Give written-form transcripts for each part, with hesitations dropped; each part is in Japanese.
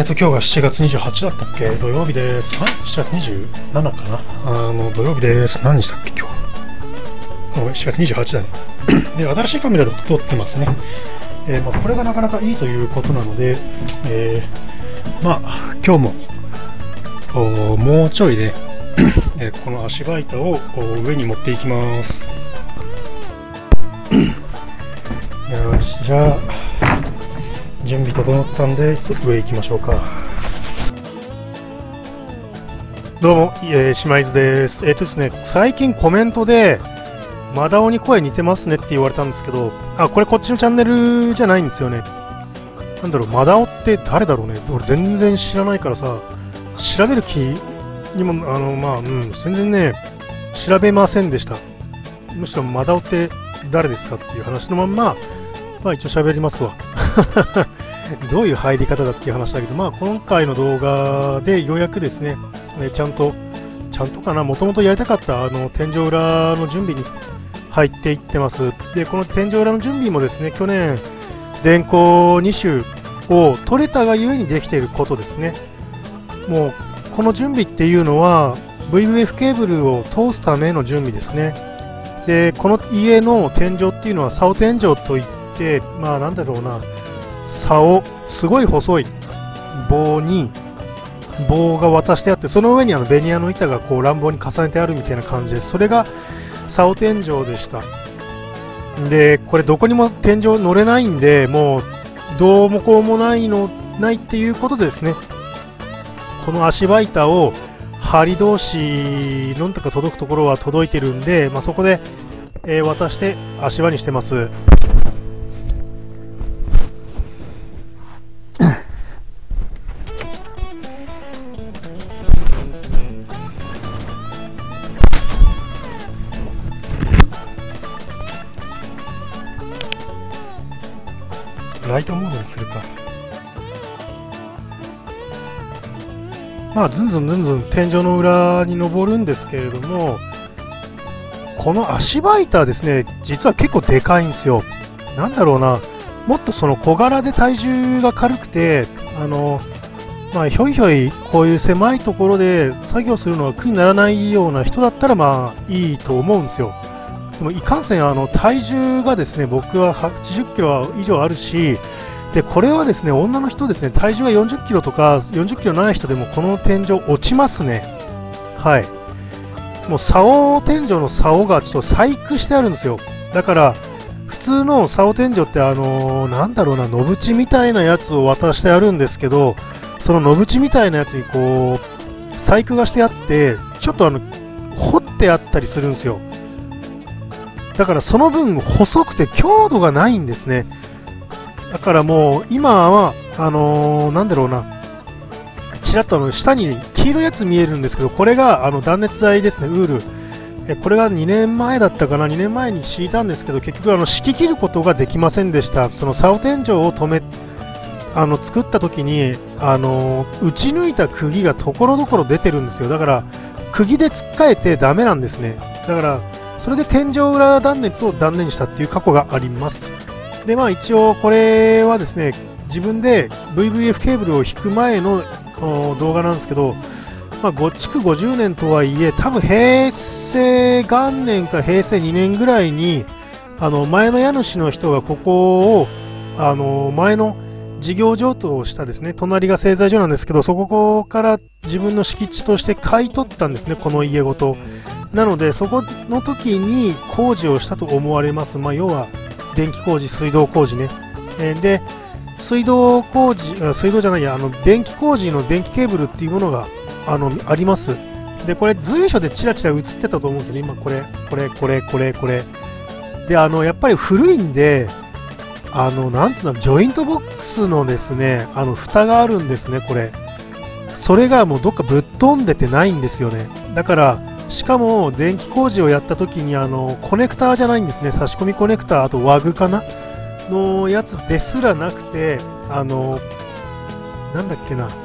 今日が7月28だったっけ、土曜日です。7月27かな、土曜日です。何日だっけ、今日。7月28だね。で、新しいカメラで撮ってますね。これがなかなかいいということなので、今日ももうちょいで、この足場板を上に持っていきます。よし、じゃあ準備整ったんで上行きましょうか。どうも、島津です。ですね、最近コメントでマダオに声似てますねって言われたんですけど、これこっちのチャンネルじゃないんですよね。なんだろう、マダオって誰だろうね。俺全然知らないからさ、調べる気にも全然ね調べませんでした。むしろマダオって誰ですかっていう話のまんま一応喋りますわ。どういう入り方だっていう話だけど、今回の動画でようやくですね、ちゃんとかな、もともとやりたかった天井裏の準備に入っていってます。で、この天井裏の準備もですね、去年電光2種を取れたがゆえにできていることですね。もうこの準備っていうのは VVF ケーブルを通すための準備ですね。で、この家の天井っていうのは竿天井といって、なんだろうな、竿、すごい細い棒に棒が渡してあって、その上にベニヤの板がこう乱暴に重ねてあるみたいな感じです。それが竿天井でした。で、これどこにも天井乗れないんで、もうどうもこうもないっていうことでですね、この足場板を梁同士のんとか届くところは届いてるんで、そこで、渡して足場にしてます。ライトモードにするか。ずんずん天井の裏に登るんですけれども、この足場板ですね、実は結構でかいんですよ。なんだろうな、もっとその小柄で体重が軽くて、ひょいひょいこういう狭いところで作業するのが苦にならないような人だったらいいと思うんですよ。でもいかんせん体重がですね、僕は80キロ以上あるし、でこれはですね、女の人ですね、体重が40キロとか40キロない人でもこの天井落ちますね。はい。もう竿天井の竿がちょっと細工してあるんですよ。だから普通の竿天井ってなんだろうな、野縁みたいなやつを渡してあるんですけど、その野縁みたいなやつにこう細工がしてあって、ちょっと掘ってあったりするんですよ。だからその分細くて強度がないんですね。だからもう今はなんだろうな、ちらっと下に黄色いやつ見えるんですけど、これが断熱材ですね、ウール。これが2年前だったかな、2年前に敷いたんですけど、結局敷き切ることができませんでした。その竿天井を作った時に打ち抜いた釘がところどころ出てるんですよ。だから釘で突っかえてダメなんですね。だからそれで天井裏断熱を断念したっていう過去があります。で一応これはですね、自分で VVF ケーブルを引く前の動画なんですけど、築50年とはいえ、多分平成元年か平成2年ぐらいに前の家主の人がここを前の事業譲渡をしたですね、隣が製材所なんですけど、そこから自分の敷地として買い取ったんですね、この家ごと。なのでそこの時に工事をしたと思われます。要は電気工事、水道工事ね。で水道じゃないや、電気工事の電気ケーブルっていうものがあります。でこれ随所でチラチラ映ってたと思うんですよね。今これでやっぱり古いんでなんつうの、ジョイントボックスのですね、蓋があるんですね。これそれがもうどっかぶっ飛んでてないんですよね。だからしかも電気工事をやった時にコネクターじゃないんですね。差し込みコネクター、あとワグかなのやつですらなくて、なんだっけな、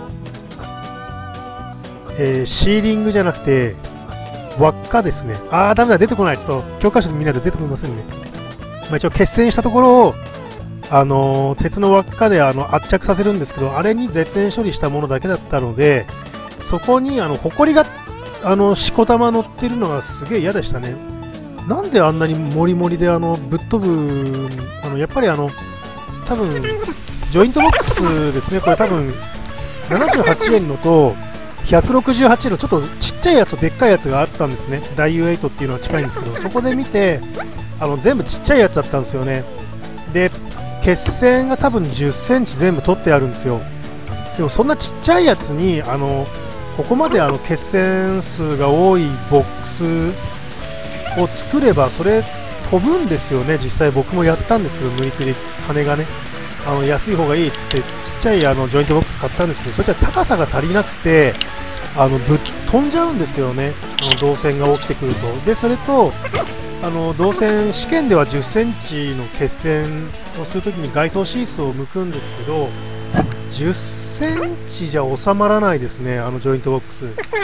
シーリングじゃなくて輪っかですね。ダメだ、出てこない。ちょっと教科書で見ないと出てこりませんね。一応決戦したところを鉄の輪っかで圧着させるんですけど、あれに絶縁処理したものだけだったので、そこにホコリがしこたま乗ってるのがすげえ嫌でしたね。なんであんなにモリモリでぶっ飛ぶ、やっぱり多分ジョイントボックスですね。これ多分78円のと168円のちょっとちっちゃいやつとでっかいやつがあったんですね。ダイ U8 っていうのは近いんですけど、そこで見て全部ちっちゃいやつだったんですよね。で血栓が多分10センチ全部取ってあるんですよ。でもそんなちっちゃいやつにここまで血栓数が多いボックスを作ればそれ飛ぶんですよね。実際僕もやったんですけど、無理くり金がね安い方がいいっつってちっちゃいジョイントボックス買ったんですけど、そっちは高さが足りなくてぶっ飛んじゃうんですよね、導線が起きてくると。でそれと導線試験では10センチの血栓をするときに外装シースを剥くんですけど、10センチじゃ収まらないですね、ジョイントボックス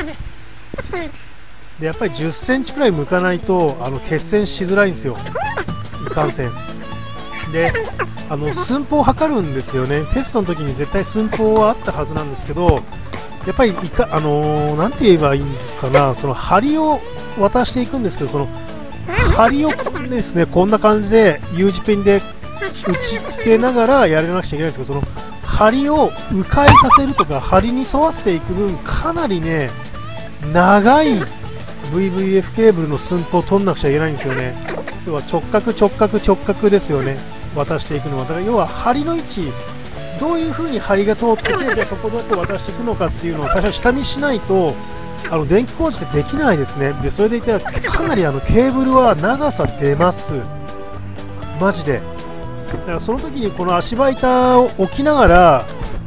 で。やっぱり10センチくらい剥かないと血栓しづらいんですよ、いかんせん。で寸法を測るんですよね。テストの時に絶対寸法はあったはずなんですけど、やっぱりなんて言えばいいかな、その針を渡していくんですけど、その針をですね、こんな感じで U 字ペンで打ち付けながらやらなくちゃいけないんですけど、その針を迂回させるとか針に沿わせていく分、かなりね長い VVF ケーブルの寸法を取んなくちゃいけないんですよね。要は直角直角直角ですよね、渡していくのは。だから要は針の位置、どういう風に針が通ってて、じゃあそこどうやって渡していくのかっていうのを最初下見しないと電気工事ってできないですね。でそれでいてかなりケーブルは長さ出ます、マジで。だからその時にこの足場板を置きながら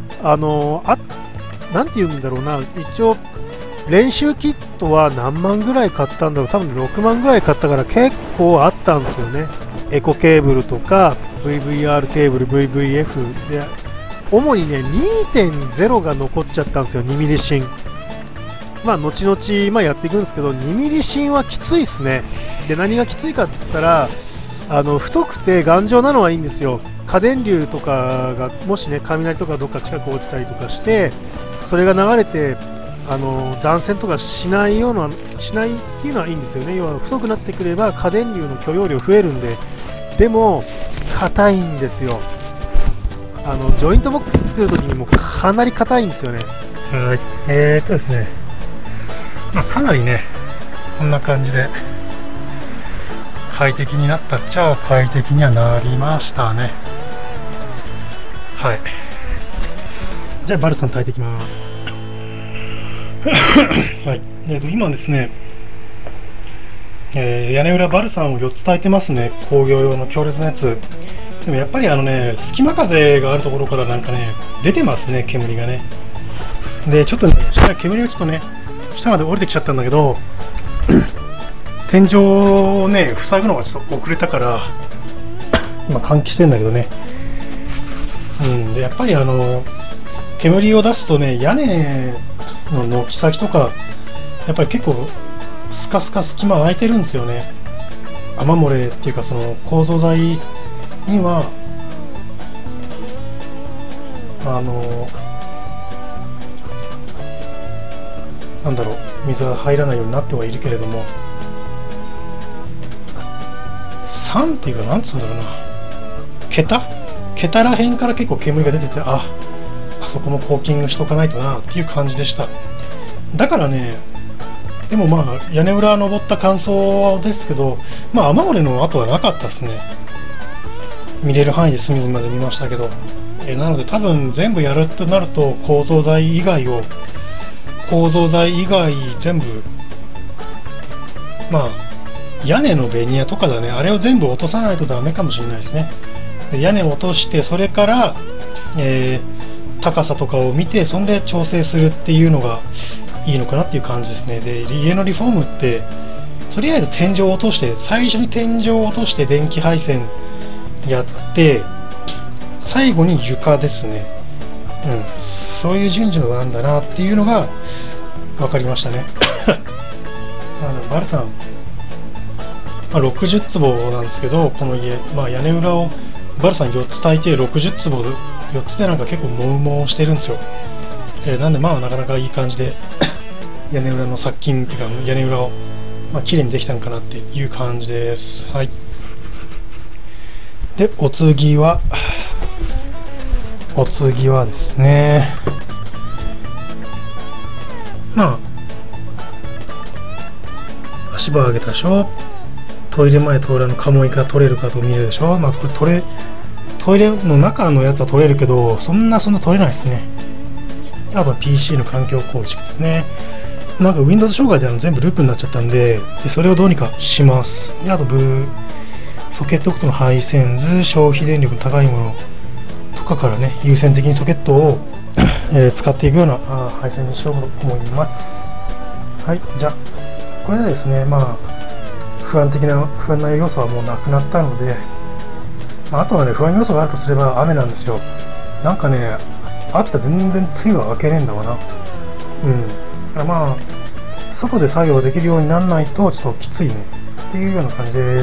なんて言うんだろうな、一応練習キットは何万ぐらい買ったんだろう、多分6万ぐらい買ったから結構あったんですよね。エコケーブルとか VVR ケーブル VVF で、主にね 2.0 が残っちゃったんですよ、2ミリ芯。まあ後々やっていくんですけど、2ミリ芯はきついっすね。で何がきついかっつったら太くて頑丈なのはいいんですよ。過電流とかがもしね、雷とかどっか近く落ちたりとかしてそれが流れて断線とかしないっていうのはいいんですよね。要は太くなってくれば過電流の許容量増えるんで。でも硬いんですよ。ジョイントボックス作るときにもかなり硬いんですよね。はい、ですね、かなりねこんな感じで快適になったっちゃ快適にはなりましたね。はい、じゃあバルさん炊いていきます。はい、今ですね、屋根裏バルサンを4つ炊いてますね、工業用の強烈なやつ。でもやっぱり隙間風があるところからなんかね出てますね、煙がね。でちょっとね煙がちょっとね下まで降りてきちゃったんだけど天井をね塞ぐのがちょっと遅れたから今換気してんだけどね。でやっぱり煙を出すとね、屋根の軒先とかやっぱり結構スカスカ隙間空いてるんですよね。雨漏れっていうか、その構造材にはなんだろう、水が入らないようになってはいるけれども、酸っていうかなんつうんだろうな、桁らへんから結構煙が出てて、あそこもコーキングしとかないとなっていう感じでした。だからね、でも屋根裏登った感想ですけど、雨漏れの跡はなかったですね。見れる範囲で隅々まで見ましたけど、なので多分全部やるとなると構造材以外全部屋根のベニヤとかだね、あれを全部落とさないとダメかもしれないですね。で屋根を落として、それから、高さとかを見て、そんで調整するっていうのがいいのかなっていう感じですね。で家のリフォームってとりあえず天井を落として、最初に天井を落として電気配線やって、最後に床ですね。そういう順序なんだなっていうのが分かりましたね。バルさん、60坪なんですけど、この家、屋根裏をバルさん4つ炊いて60坪で、4つでなんか結構モウモウしてるんですよ。なんでまあなかなかいい感じで屋根裏の殺菌っていうか屋根裏をまあ綺麗にできたのかなっていう感じです。はい。でお次はですね、まあ足場を上げたでしょ。トイレ前と裏のカモイが取れるかと見るでしょ。まあこれトイレの中のやつは取れるけど、そんな取れないですね。あとは PC の環境構築ですね。なんか Windows 障害で全部ループになっちゃったんで、それをどうにかします。であとソケットごとの配線図、消費電力の高いものとかからね、優先的にソケットを使っていくような配線にしようと思います。はい、じゃあこれでですね、まあ不安な要素はもうなくなったので、あとはね、不安要素があるとすれば雨なんですよ。なんかね、秋田全然梅雨は明けねえんだわな。だからまあ外で作業できるようにならないとちょっときついねっていうような感じです。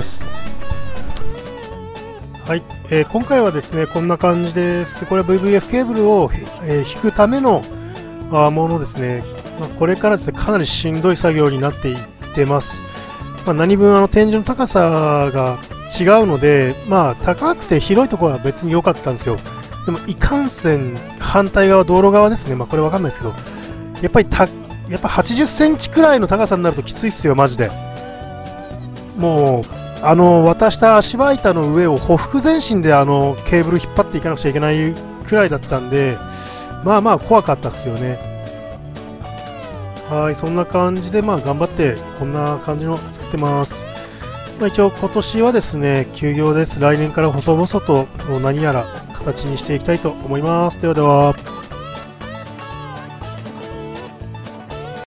はい、今回はですねこんな感じです。これは VVF ケーブルを、引くためのものですね。これからですねかなりしんどい作業になっていってます。何分天井の高さが違うので、高くて広いところは別に良かったんですよ。でもいかんせん反対側、道路側ですね。これわかんないですけど、やっぱ80センチくらいの高さになるときついっすよ、マジで。もう渡した足場板の上をほふ前進でケーブル引っ張っていかなくちゃいけないくらいだったんで、まあ怖かったっすよね。はい、そんな感じで頑張ってこんな感じの作ってます。一応今年はですね休業です。来年から細々と何やら形にしていきたいと思います。ではでは。